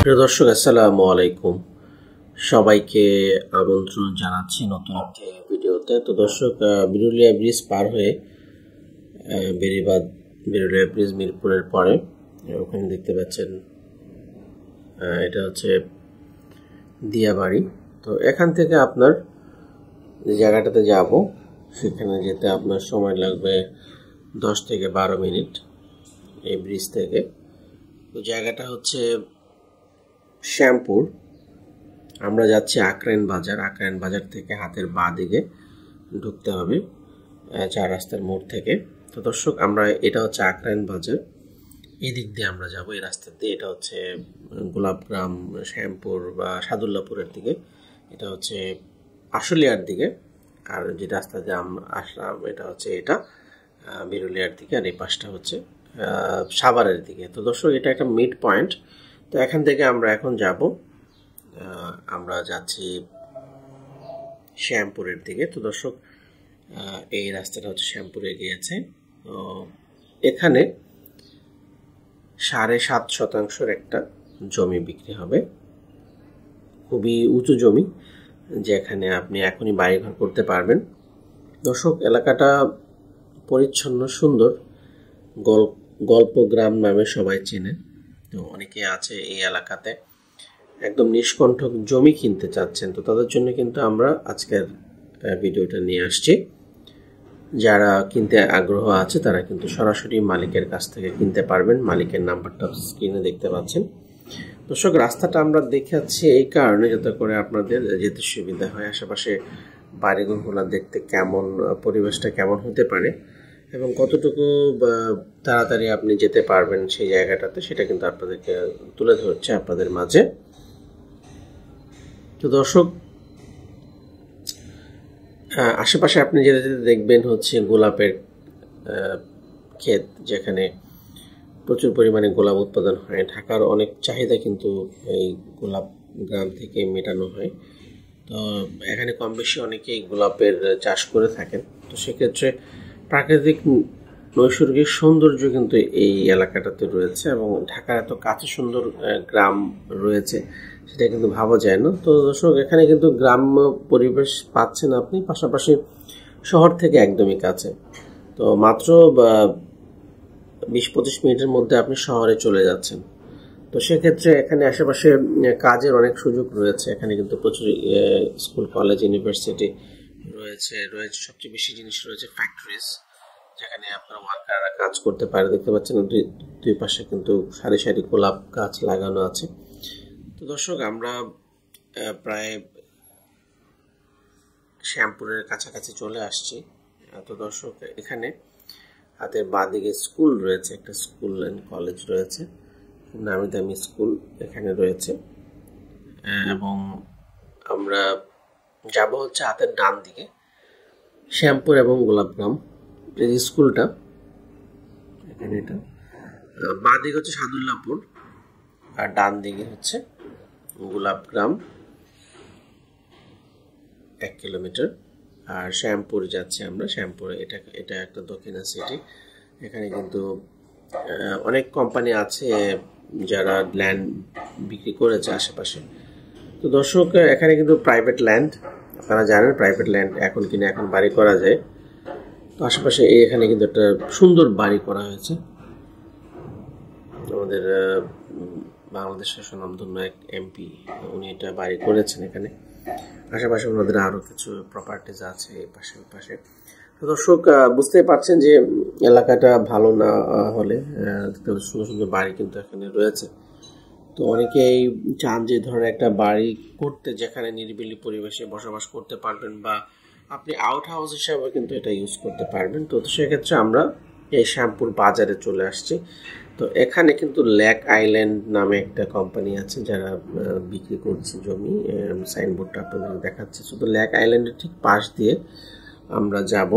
প্রিয় দর্শক, আসসালামু আলাইকুম। সবাইকে আমন্ত্রণ জানাচ্ছি নতুন একটি ভিডিওতে। তো দর্শক, বিরুলিয়া ব্রিজ পার হয়ে বেরিবাদ বিরুলিয়া ব্রিজ মিরপুরের পরে ওখানে দেখতে পাচ্ছেন এটা হচ্ছে দিয়াবাড়ি। তো এখান থেকে আপনার যে জায়গাটাতে যাব সেখানে যেতে আপনার সময় লাগবে 10 থেকে 12 মিনিট এই ব্রিজ থেকে। তো জায়গাটা হচ্ছে শ্যামপুর। আমরা যাচ্ছি আকরাইন বাজার থেকে হাতের বাঁ দিকে ঢুকতে হবে 4 রাস্তার মোড় থেকে। তো দর্শক, আমরা এটা হচ্ছে আকরাইন বাজার, এই দিক দিয়ে আমরা যাব, এই রাস্তা দিয়ে। এটা হচ্ছে গোলাপগ্রাম, শ্যামপুর বা সাদুল্লাপুরের দিকে, এটা হচ্ছে আশুলিয়ার দিকে। আর যে রাস্তা দিয়ে আমরা আসলাম এটা হচ্ছে বিরুলিয়ার দিকে, আর এই পাশটা হচ্ছে সাভারের দিকে। তো দর্শক, এটা একটা মিড পয়েন্ট। তো এখান থেকে আমরা এখন যাব, আমরা যাচ্ছি শ্যামপুরের দিকে। তো দর্শক, এই রাস্তাটা হচ্ছে শ্যামপুরে গিয়েছে। তো এখানে 7.5% একটা জমি বিক্রি হবে, খুবই উঁচু জমি, যেখানে আপনি এখনই বাড়িঘর করতে পারবেন। দর্শক, এলাকাটা পরিচ্ছন্ন, সুন্দর, গল্প গ্রাম নামে সবাই চেনে। তো অনেকে আছে এই এলাকাতে একদম নিষ্কণ্ঠক জমি কিনতে চাচ্ছেন। তো তাদের জন্য কিন্তু আমরা আজকের ভিডিওটা নিয়ে আসছি। যারা কিনতে আগ্রহ আছে তারা কিন্তু সরাসরি মালিকের কাছ থেকে কিনতে পারবেন। মালিকের নাম্বারটা স্ক্রিনে দেখতে পাচ্ছেন। দর্শক, রাস্তাটা আমরা দেখাচ্ছি এই কারণে যাতে করে আপনাদের যেতে সুবিধা হয়। আশেপাশে বাড়িঘরগুলো দেখতে কেমন, পরিবেশটা কেমন হতে পারে এবং কতটুকু তাড়াতাড়ি আপনি যেতে পারবেন সেই জায়গাটাতে, সেটা কিন্তু আপনাদেরকে তুলে ধরছে আপনাদের মাঝে। তো দর্শক, আশেপাশে আপনি যেতে যেতে দেখবেন হচ্ছে গোলাপের ক্ষেত, যেখানে প্রচুর পরিমাণে গোলাপ উৎপাদন হয়। ঢাকার অনেক চাহিদা কিন্তু এই গোলাপ গ্রাম থেকে মেটানো হয়। তো এখানে কম বেশি অনেকেই গোলাপের চাষ করে থাকেন। তো সেক্ষেত্রে প্রাকৃতিক নৈসর্গিক সৌন্দর্য কিন্তু এই এলাকাটাতে রয়েছে এবং ঢাকার এত কাছে সুন্দর গ্রাম রয়েছে সেটা কিন্তু ভাবা যায় না। তো দর্শক, এখানে কিন্তু গ্রাম্য পরিবেশ পাচ্ছেন আপনি, পাশাপাশি শহর থেকে একদমই কাছে। তো মাত্র 20-25 মিনিটের মধ্যে আপনি শহরে চলে যাচ্ছেন। তো সেক্ষেত্রে এখানে আশেপাশে কাজের অনেক সুযোগ রয়েছে। এখানে কিন্তু প্রচুর স্কুল, কলেজ, ইউনিভার্সিটি রয়েছে। সবচেয়ে বেশি জিনিস রয়েছে ফ্যাক্টরিজ, যেখানে আপনার ওয়ার্কাররা কাজ করতে পারে। দেখতে পাচ্ছেন দুই পাশে কিন্তু সারি সারি গোলাপ গাছ লাগানো আছে। তো দর্শক, আমরা প্রায় শ্যামপুরের কাছাকাছি চলে আসছি। তো দর্শক, এখানে হাতের বাঁ দিকে স্কুল রয়েছে, একটা স্কুল অ্যান্ড কলেজ রয়েছে, নামি দামি স্কুল এখানে রয়েছে। এবং আমরা যাব হচ্ছে হাতের ডান দিকে শ্যামপুর এবং গোলাপগ্রাম, যে স্কুলটা এখানে, এটা বাঁ দিকে হচ্ছে সাদুল্লাপুর আর ডান দিকে হচ্ছে গোলাপগ্রাম 1 কিলোমিটার। আর শ্যামপুর যাচ্ছি আমরা। শ্যামপুরে এটা একটা দক্ষিণা সিটি। এখানে কিন্তু অনেক কোম্পানি আছে যারা ল্যান্ড বিক্রি করেছে আশেপাশে। তো দর্শক, এখানে কিন্তু প্রাইভেট ল্যান্ড, আপনারা জানেন প্রাইভেট ল্যান্ড এখন কিনে এখন বাড়ি করা যায়। তো আশেপাশে এখানে কিন্তু একটা সুন্দর বাড়ি করা হয়েছে। আমাদের বাংলাদেশের স্বনামধন্য এক এমপি, উনি এটা বাড়ি করেছেন এখানে। আশেপাশে ওনাদের আরও কিছু প্রপার্টিজ আছে এই পাশে। তো দর্শক, বুঝতেই পারছেন যে এলাকাটা ভালো না হলে সুন্দর সুন্দর বাড়ি কিন্তু এখানে রয়েছে। তো অনেকেই চান যে ধরনের একটা বাড়ি করতে, যেখানে নিরিবিলি পরিবেশে বসবাস করতে পারবেন, বা আপনি আউট হাউস হিসাবে কিন্তু এটা ইউজ করতে পারবেন। তো সেক্ষেত্রে আমরা এই শ্যামপুর বাজারে চলে আসছি। তো এখানে কিন্তু লেক আইল্যান্ড নামে একটা কোম্পানি আছে যারা বিক্রি করছে জমি। সাইনবোর্ডটা আপনাদের দেখাচ্ছে। শুধু লেক আইল্যান্ডের ঠিক পাশ দিয়ে আমরা যাব,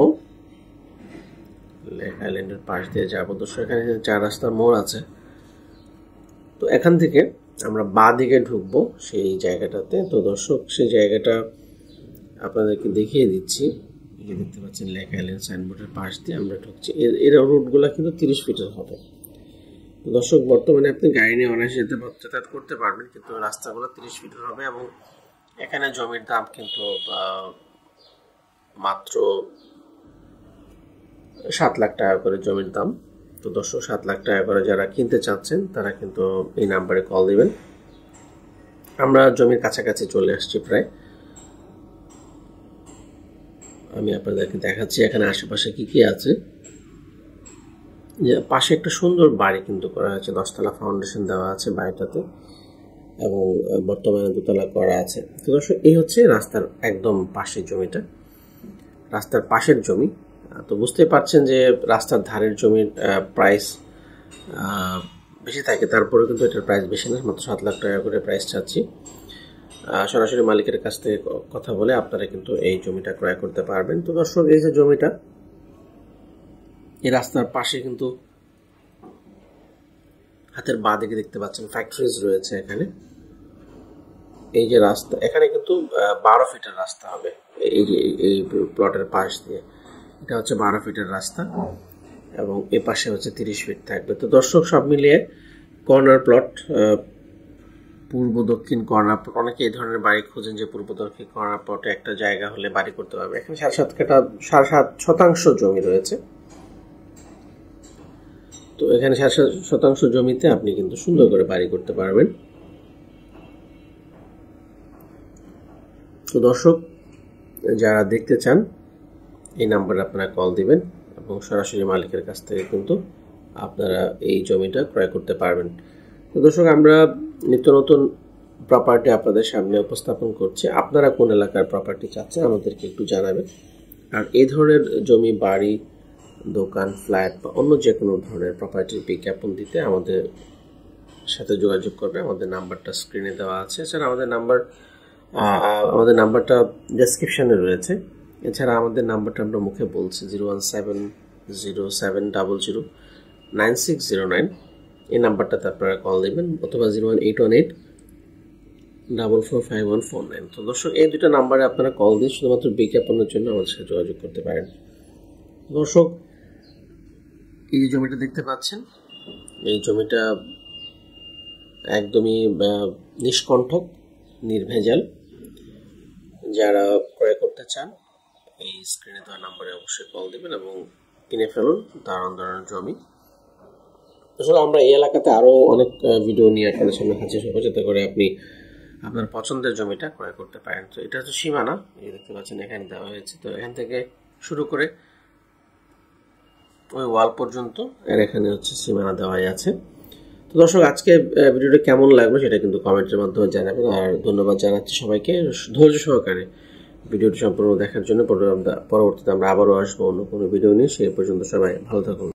লেক আইল্যান্ডের পাশ দিয়ে যাব। তো সেখানে 4 রাস্তার মোড় আছে। তো এখান থেকে আমরা বাঁ দিকে ঢুকবো সেই জায়গাটাতে। তো দর্শক, সেই জায়গাটা আপনাদেরকে দেখিয়ে দিচ্ছি। দেখতে পাচ্ছেন লেক আইল্যান্ড সাইনবোর্ডের পাশ দিয়ে আমরা ঢুকছি। এর রুটগুলো কিন্তু 30 ফিটের হবে। দর্শক, বর্তমানে আপনি গাড়ি নিয়ে অনায়াসে যাতায়াত করতে পারবেন, কিন্তু রাস্তাগুলো 30 ফিটের হবে এবং এখানে জমির দাম কিন্তু মাত্র 7 লাখ টাকা করে জমির দাম। তো দর্শক, 7 লাখ টাকা করে যারা কিনতে চাচ্ছেন তারা কিন্তু এই নাম্বারে কল দিবেন। আমরা জমির কাছাকাছি চলে আসছি প্রায়। আমি আপনাদেরকে দেখাচ্ছি এখানে আশেপাশে কি কি আছে। পাশে একটা সুন্দর বাড়ি কিন্তু করা হয়েছে, 10 তলা ফাউন্ডেশন দেওয়া আছে বাড়িটাতে এবং বর্তমানে 2 তলা করা আছে। তো দর্শক, এই হচ্ছে রাস্তার একদম পাশের জমিটা, রাস্তার পাশের জমি। তো বুঝতেই পারছেন যে রাস্তার ধারের জমির প্রাইস বেশি থাকে, তারপরে কিন্তু এটার প্রাইস বেশি না, মাত্র 7 লাখ টাকা করে প্রাইস চাচ্ছি। সরাসরি মালিকের কাছ থেকে কথা বলে আপনারা কিন্তু এই জমিটা ক্রয় করতে পারবেন। তো দর্শক, এই যে জমিটা, এই রাস্তার পাশে কিন্তু হাতের বাঁ দিকে দেখতে পাচ্ছেন ফ্যাক্টরিজ রয়েছে এখানে। এই যে রাস্তা, এখানে কিন্তু 12 ফিটের রাস্তা হবে এই যে এই প্লটের পাশ দিয়ে। এটা হচ্ছে 12 ফিটের রাস্তা এবং এ পাশে হচ্ছে 30 ফিট থাকবে। তো দর্শক, সব মিলিয়ে কর্নার প্লট, পূর্ব দক্ষিণ কর্নার প্লট। অনেকে এই ধরনের বাড়ি খুঁজেন যে পূর্ব দক্ষিণ কর্নার প্লটে একটা জায়গা হলে বাড়ি করতে পারবে। এখানে 7.5 জমি রয়েছে। তো এখানে 7.5 জমিতে আপনি কিন্তু সুন্দর করে বাড়ি করতে পারবেন। তো দর্শক, যারা দেখতে চান এই নাম্বারে আপনারা কল দিবেন এবং সরাসরি মালিকের কাছ থেকে কিন্তু আপনারা এই জমিটা ক্রয় করতে পারবেন। তো দর্শক, আমরা নিত্য নতুন প্রপার্টি আপনাদের সামনে উপস্থাপন করছি। আপনারা কোন এলাকার প্রপার্টি চাচ্ছেন আমাদেরকে একটু জানাবেন। আর এই ধরনের জমি, বাড়ি, দোকান, ফ্ল্যাট বা অন্য যে কোনো ধরনের প্রপার্টির বিজ্ঞাপন দিতে আমাদের সাথে যোগাযোগ করবে। আমাদের নাম্বারটা স্ক্রিনে দেওয়া আছে। এছাড়া আমাদের নাম্বারটা ডেসক্রিপশনে রয়েছে। এছাড়া আমাদের নাম্বারটা আমরা মুখে বলছি 01707009609। এই নাম্বারটাতে আপনারা কল দেবেন, অথবা 01818445149। তো দর্শক, এই দুটো নাম্বারে আপনারা কল দিয়ে শুধুমাত্র বিজ্ঞাপনের জন্য আমাদের সাথে যোগাযোগ করতে পারেন। দর্শক, এই যে জমিটা দেখতে পাচ্ছেন, এই জমিটা একদমই নিষ্কণ্ঠক, নির্ভেজাল। যারা ক্রয় করতে চান এই স্ক্রিনে দেওয়া নাম্বারে অবশ্যই কল দিবেন এবং কিনে ফেলুন দারুণ দারুণ জমি। আসলে আমরা এই এলাকাতে আরো অনেক ভিডিও নিয়ে আপনাদের সামনে হাজির হবো, যাতে করে আপনি আপনার পছন্দের জমিটা ক্রয় করতে পারেন। তো এটা হচ্ছে সীমানা, এই দেখতে পাচ্ছেন এখানে দেওয়া হয়েছে। তো এখান থেকে শুরু করে ওই ওয়াল পর্যন্ত এর এখানে হচ্ছে সীমানা দেওয়াই আছে। তো দর্শক, আজকে ভিডিওটা কেমন লাগলো সেটা কিন্তু কমেন্টের মাধ্যমে জানাবেন। আর ধন্যবাদ জানাচ্ছি সবাইকে ধৈর্য সহকারে ভিডিওটি সম্পূর্ণ দেখার জন্য। পরবর্তীতে আমরা আবারও আসবো অন্য কোনো ভিডিও নিয়ে। সেই পর্যন্ত সবাই ভালো থাকুন।